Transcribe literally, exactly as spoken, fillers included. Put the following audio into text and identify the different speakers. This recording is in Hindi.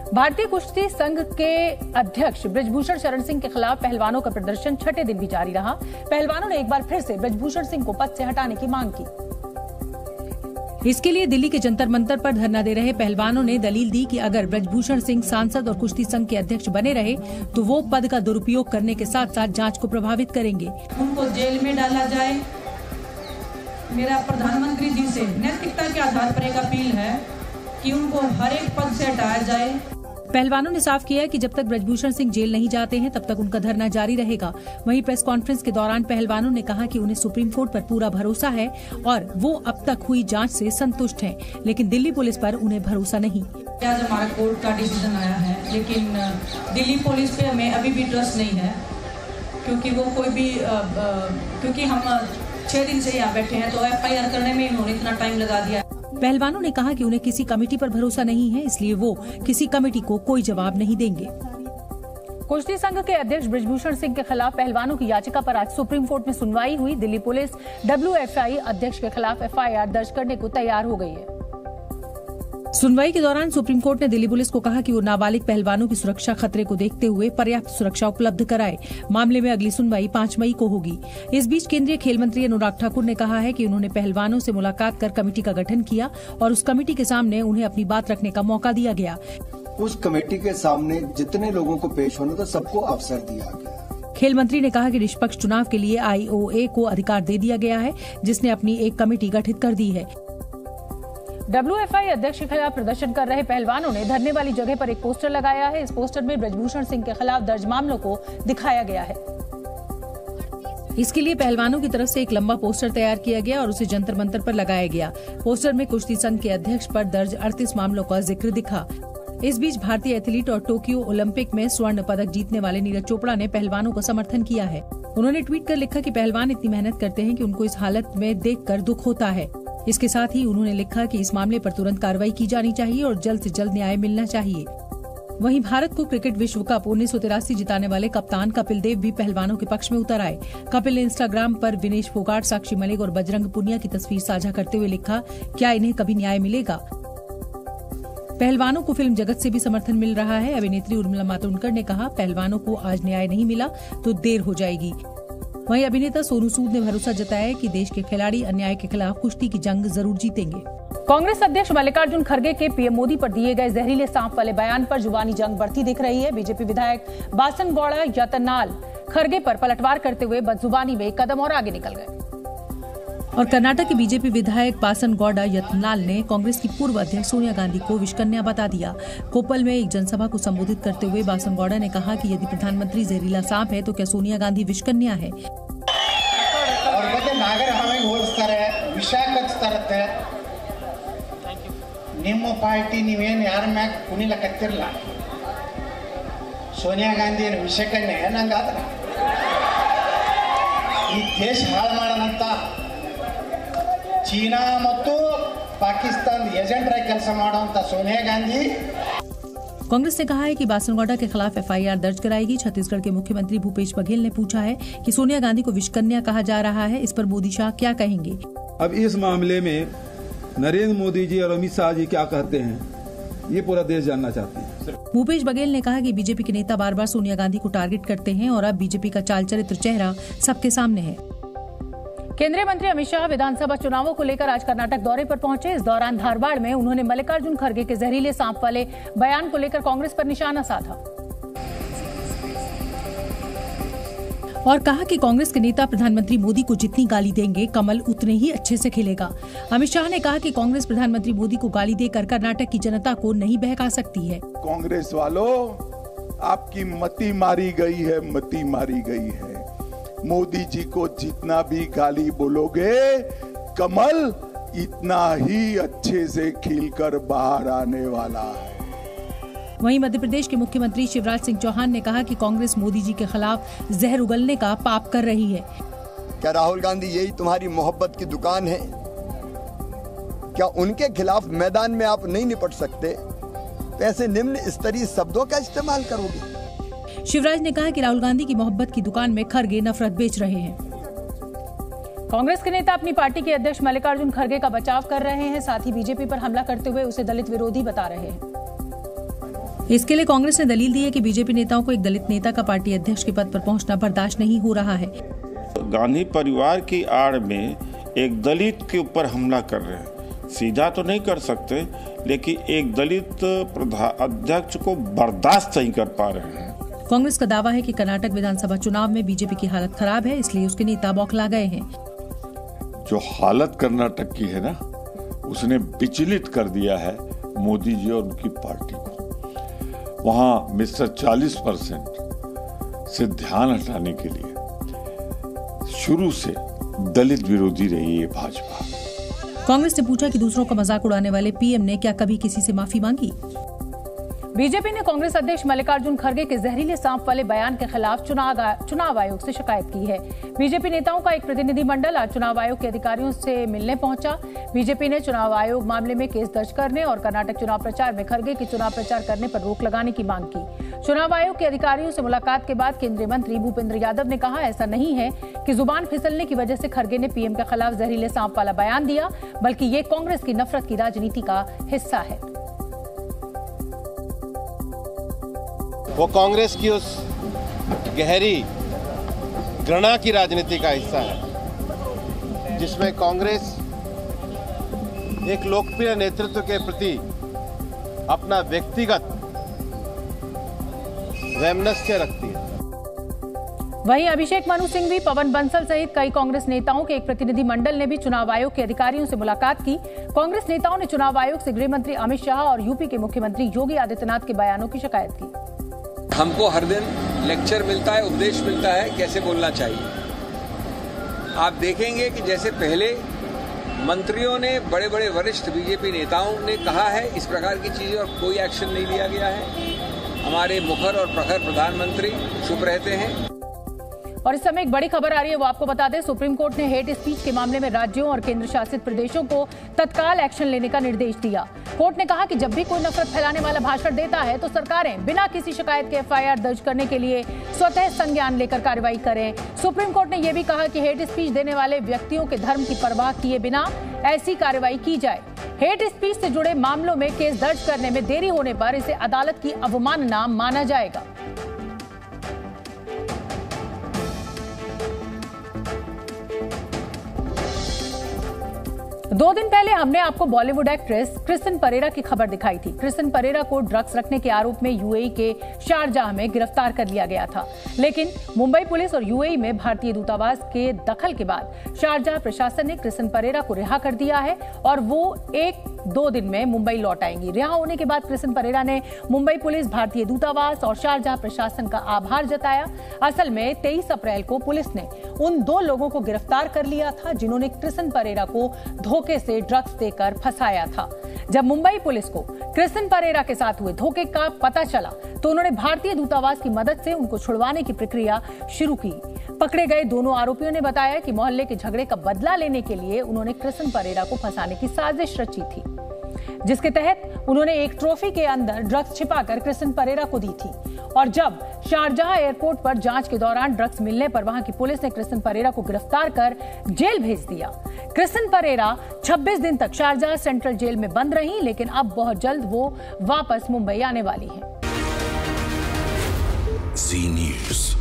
Speaker 1: भारतीय कुश्ती संघ के अध्यक्ष बृजभूषण शरण सिंह के खिलाफ पहलवानों का प्रदर्शन छठे दिन भी जारी रहा। पहलवानों ने एक बार फिर से बृजभूषण सिंह को पद से हटाने की मांग की। इसके लिए दिल्ली के जंतर मंतर पर धरना दे रहे पहलवानों ने दलील दी कि अगर बृजभूषण सिंह सांसद और कुश्ती संघ के अध्यक्ष बने रहे तो वो पद का दुरुपयोग करने के साथ साथ जांच को प्रभावित करेंगे।
Speaker 2: उनको जेल में डाला जाए। मेरा प्रधानमंत्री जी से नैतिकता के आधार पर एक अपील है कि उनको हर एक पद से हटाया जाए।
Speaker 1: पहलवानों ने साफ किया कि जब तक बृजभूषण सिंह जेल नहीं जाते हैं तब तक उनका धरना जारी रहेगा। वहीं प्रेस कॉन्फ्रेंस के दौरान पहलवानों ने कहा कि उन्हें सुप्रीम कोर्ट पर पूरा भरोसा है और वो अब तक हुई जांच से संतुष्ट हैं, लेकिन दिल्ली पुलिस पर उन्हें भरोसा नहीं।
Speaker 2: आज हमारा कोर्ट का डिसीजन आया है, लेकिन दिल्ली पुलिस पे हमें अभी भी ट्रस्ट नहीं है, क्योंकि वो कोई भी आ, आ, क्योंकि हम छह दिन से यहाँ बैठे हैं तो एफ आई आर करने में इन्होंने इतना टाइम लगा दिया।
Speaker 1: पहलवानों ने कहा कि उन्हें किसी कमेटी पर भरोसा नहीं है, इसलिए वो किसी कमेटी को कोई जवाब नहीं देंगे। कुश्ती संघ के अध्यक्ष बृजभूषण सिंह के खिलाफ पहलवानों की याचिका पर आज सुप्रीम कोर्ट में सुनवाई हुई। Delhi police W F I अध्यक्ष के खिलाफ एफ आई आर दर्ज करने को तैयार हो गई है। सुनवाई के दौरान सुप्रीम कोर्ट ने दिल्ली पुलिस को कहा कि वो नाबालिग पहलवानों की सुरक्षा खतरे को देखते हुए पर्याप्त सुरक्षा उपलब्ध कराए। मामले में अगली सुनवाई पाँच मई को होगी। इस बीच केंद्रीय खेल मंत्री अनुराग ठाकुर ने कहा है कि उन्होंने पहलवानों से मुलाकात कर कमेटी का गठन किया और उस कमेटी के सामने उन्हें अपनी बात रखने का मौका दिया गया।
Speaker 3: उस कमेटी के सामने जितने लोगों को पेश होना था सबको अवसर दिया गया।
Speaker 1: खेल मंत्री ने कहा कि निष्पक्ष चुनाव के लिए आई ओ ए को अधिकार दे दिया गया है, जिसने अपनी एक कमेटी गठित कर दी है। डब्ल्यू एफ आई अध्यक्ष के खिलाफ प्रदर्शन कर रहे पहलवानों ने धरने वाली जगह पर एक पोस्टर लगाया है। इस पोस्टर में बृजभूषण सिंह के खिलाफ दर्ज मामलों को दिखाया गया है। इसके लिए पहलवानों की तरफ से एक लंबा पोस्टर तैयार किया गया और उसे जंतर मंतर पर लगाया गया। पोस्टर में कुश्ती संघ के अध्यक्ष पर दर्ज अड़तीस मामलों का जिक्र दिखा। इस बीच भारतीय एथलीट और टोक्यो ओलंपिक में स्वर्ण पदक जीतने वाले नीरज चोपड़ा ने पहलवानों को समर्थन किया है। उन्होंने ट्वीट कर लिखा कि पहलवान इतनी मेहनत करते हैं कि उनको इस हालत में देखकर दुख होता है। इसके साथ ही उन्होंने लिखा कि इस मामले पर तुरंत कार्रवाई की जानी चाहिए और जल्द से जल्द न्याय मिलना चाहिए। वहीं भारत को क्रिकेट विश्व कप उन्नीस सौ तिरासी जिताने वाले कप्तान कपिल देव भी पहलवानों के पक्ष में उतर आए। कपिल ने इंस्टाग्राम पर विनेश फोगाट, साक्षी मलिक और बजरंग पुनिया की तस्वीर साझा करते हुए लिखा, क्या इन्हें कभी न्याय मिलेगा। पहलवानों को फिल्म जगत से भी समर्थन मिल रहा है। अभिनेत्री उर्मिला मातोंडकर ने कहा, पहलवानों को आज न्याय नहीं मिला तो देर हो जाएगी। वहीं अभिनेता सोनू सूद ने भरोसा जताया कि देश के खिलाड़ी अन्याय के खिलाफ कुश्ती की जंग जरूर जीतेंगे। कांग्रेस अध्यक्ष मल्लिकार्जुन खड़गे के पीएम मोदी पर दिए गए जहरीले सांप वाले बयान पर जुबानी जंग बढ़ती दिख रही है। बीजेपी विधायक बासनगौड़ा यतनाल खड़गे पर पलटवार करते हुए बदजुबानी में एक कदम और आगे निकल गए। और कर्नाटक के बीजेपी विधायक बासनगौड़ा यतनाल ने कांग्रेस की पूर्व अध्यक्ष सोनिया गांधी को विषकन्या बता दिया। कोप्पल में एक जनसभा को संबोधित करते हुए बासनगौड़ा ने कहा कि यदि प्रधानमंत्री जहरीला सांप है तो क्या सोनिया गांधी विषकन्या है।
Speaker 4: ನಿಮ್ಮ ಪಾರ್ಟಿ ನೀವೇನು ಯಾರ ಮ್ಯಾಗ ಕುಣಿಲಕತ್ತಿರಲ್ಲ ಸೋನಿಯಾ ಗಾಂಧಿ ಏನು ವಿಷಕನ್ಯೆ ನಂಗಾದ್ರ ಈ ದೇಶ ಹಾಳು ಮಾಡೋಣಂತ ಚೀನಾ ಮತ್ತು ಪಾಕಿಸ್ತಾನ ಏಜೆಂಟರಾಗಿ ಕೆಲಸ ಮಾಡುವಂತ सोनिया गांधी।
Speaker 1: कांग्रेस ने कहा है कि बासनगौड़ा के खिलाफ एफ आई आर दर्ज कराएगी। छत्तीसगढ़ के मुख्यमंत्री भूपेश बघेल ने पूछा है कि सोनिया गांधी को विषकन्या कहा जा रहा है, इस पर मोदी शाह क्या कहेंगे।
Speaker 5: अब इस मामले में नरेंद्र मोदी जी और अमित शाह जी क्या कहते हैं, ये पूरा देश जानना चाहते हैं।
Speaker 1: भूपेश बघेल ने कहा कि बीजेपी के नेता बार बार सोनिया गांधी को टारगेट करते हैं और अब बीजेपी का चाल चरित्र चेहरा सबके सामने है। केंद्रीय मंत्री अमित शाह विधानसभा चुनावों को लेकर आज कर्नाटक दौरे पर पहुंचे। इस दौरान धारवाड़ में उन्होंने मल्लिकार्जुन खड़गे के जहरीले सांप वाले बयान को लेकर कांग्रेस पर निशाना साधा और कहा कि कांग्रेस के नेता प्रधानमंत्री मोदी को जितनी गाली देंगे कमल उतने ही अच्छे से खिलेगा। अमित शाह ने कहा कि कांग्रेस प्रधानमंत्री मोदी को गाली देकर कर्नाटक की जनता को नहीं बहका सकती है।
Speaker 6: कांग्रेस वालों, आपकी मती मारी गई है, मती मारी गई है। मोदी जी को जितना भी गाली बोलोगे कमल इतना ही अच्छे से खिलकर बाहर आने वाला है।
Speaker 1: वहीं मध्य प्रदेश के मुख्यमंत्री शिवराज सिंह चौहान ने कहा कि कांग्रेस मोदी जी के खिलाफ जहर उगलने का पाप कर रही है।
Speaker 7: क्या राहुल गांधी यही तुम्हारी मोहब्बत की दुकान है? क्या उनके खिलाफ मैदान में आप नहीं निपट सकते तो ऐसे निम्न स्तरीय शब्दों का इस्तेमाल करोगे?
Speaker 1: शिवराज ने कहा कि राहुल गांधी की मोहब्बत की दुकान में खड़गे नफरत बेच रहे हैं। कांग्रेस के नेता अपनी पार्टी के अध्यक्ष मल्लिकार्जुन खड़गे का बचाव कर रहे हैं, साथ ही बीजेपी पर हमला करते हुए उसे दलित विरोधी बता रहे हैं। इसके लिए कांग्रेस ने दलील दी है कि बीजेपी नेताओं को एक दलित नेता का पार्टी अध्यक्ष के पद पर पहुंचना बर्दाश्त नहीं हो रहा है।
Speaker 8: गांधी परिवार की आड़ में एक दलित के ऊपर हमला कर रहे हैं, सीधा तो नहीं कर सकते, लेकिन एक दलित प्रधान अध्यक्ष को बर्दाश्त नहीं कर पा रहे हैं।
Speaker 1: कांग्रेस का दावा है कि कर्नाटक विधानसभा चुनाव में बीजेपी की हालत खराब है, इसलिए उसके नेता बौखला गए हैं।
Speaker 6: जो हालत कर्नाटक की है ना, उसने विचलित कर दिया है मोदी जी और उनकी पार्टी को। वहां मिस्टर चालीस परसेंट से ध्यान हटाने के लिए शुरू से दलित विरोधी रही है भाजपा।
Speaker 1: कांग्रेस ने पूछा कि दूसरों का मजाक उड़ाने वाले पीएम ने क्या कभी किसी से माफी मांगी। बीजेपी ने कांग्रेस अध्यक्ष मल्लिकार्जुन खड़गे के जहरीले सांप वाले बयान के खिलाफ चुनाव चुनाव आयोग से शिकायत की है। बीजेपी नेताओं का एक प्रतिनिधि मंडल आज चुनाव आयोग के अधिकारियों से मिलने पहुंचा। बीजेपी ने चुनाव आयोग मामले में केस दर्ज करने और कर्नाटक चुनाव प्रचार में खड़गे के चुनाव प्रचार करने पर रोक लगाने की मांग की। चुनाव आयोग के अधिकारियों से मुलाकात के बाद केंद्रीय मंत्री भूपेंद्र यादव ने कहा, ऐसा नहीं है कि जुबान फिसलने की वजह से खड़गे ने पीएम के खिलाफ जहरीले सांप वाला बयान दिया, बल्कि ये कांग्रेस की नफरत की राजनीति का हिस्सा है।
Speaker 9: वो कांग्रेस की उस गहरी घृणा की राजनीति का हिस्सा है जिसमें कांग्रेस एक लोकप्रिय नेतृत्व के प्रति अपना व्यक्तिगत वैमनस्य रखती है।
Speaker 1: वहीं अभिषेक मनु सिंघवी, पवन बंसल सहित कई कांग्रेस नेताओं के एक प्रतिनिधि मंडल ने भी चुनाव आयोग के अधिकारियों से मुलाकात की। कांग्रेस नेताओं ने चुनाव आयोग से गृह मंत्री अमित शाह और यूपी के मुख्यमंत्री योगी आदित्यनाथ के बयानों की शिकायत की।
Speaker 10: हमको हर दिन लेक्चर मिलता है, उपदेश मिलता है कैसे बोलना चाहिए। आप देखेंगे कि जैसे पहले मंत्रियों ने, बड़े बड़े वरिष्ठ बीजेपी नेताओं ने कहा है इस प्रकार की चीजें और कोई एक्शन नहीं लिया गया है। हमारे मुखर और प्रखर प्रधानमंत्री चुप रहते हैं।
Speaker 1: और इस समय एक बड़ी खबर आ रही है, वो आपको बता दें। सुप्रीम कोर्ट ने हेट स्पीच के मामले में राज्यों और केंद्र शासित प्रदेशों को तत्काल एक्शन लेने का निर्देश दिया। कोर्ट ने कहा कि जब भी कोई नफरत फैलाने वाला भाषण देता है तो सरकारें बिना किसी शिकायत के एफआईआर दर्ज करने के लिए स्वतः संज्ञान लेकर कार्रवाई करें। सुप्रीम कोर्ट ने यह भी कहा कि हेट स्पीच देने वाले व्यक्तियों के धर्म की परवाह किए बिना ऐसी कार्रवाई की जाए। हेट स्पीच से जुड़े मामलों में केस दर्ज करने में देरी होने पर इसे अदालत की अवमानना माना जाएगा। दो दिन पहले हमने आपको बॉलीवुड एक्ट्रेस क्रिस्टिन परेरा की खबर दिखाई थी। क्रिस्टिन परेरा को ड्रग्स रखने के आरोप में यूएई के शारजाह में गिरफ्तार कर लिया गया था, लेकिन मुंबई पुलिस और यूएई में भारतीय दूतावास के दखल के बाद शारजाह प्रशासन ने क्रिस्टिन परेरा को रिहा कर दिया है और वो एक दो दिन में मुंबई लौट आएंगी। रिहा होने के बाद क्रिस्टिन परेरा ने मुंबई पुलिस, भारतीय दूतावास और शारजाह प्रशासन का आभार जताया। असल में तेईस अप्रैल को पुलिस ने उन दो लोगों को गिरफ्तार कर लिया था जिन्होंने क्रिस्टिन परेरा को धोखे से ड्रग्स देकर फंसाया था। जब मुंबई पुलिस को क्रिस्टिन परेरा के साथ हुए धोखे का पता चला तो उन्होंने भारतीय दूतावास की मदद से उनको छुड़वाने की प्रक्रिया शुरू की। पकड़े गए दोनों आरोपियों ने बताया कि मोहल्ले के झगड़े का बदला लेने के लिए उन्होंने क्रिस्टिन परेरा को फंसाने की साजिश रची थी, जिसके तहत उन्होंने एक ट्रॉफी के अंदर ड्रग्स छिपाकर क्रिस्टिन परेरा को दी थी। और जब शारजाह एयरपोर्ट पर जांच के दौरान ड्रग्स मिलने पर वहां की पुलिस ने क्रिस्टिन परेरा को गिरफ्तार कर जेल भेज दिया। क्रिस्टिन परेरा छब्बीस दिन तक शारजाह सेंट्रल जेल में बंद रही, लेकिन अब बहुत जल्द वो वापस मुंबई आने वाली है।
Speaker 11: जी न्यूज़।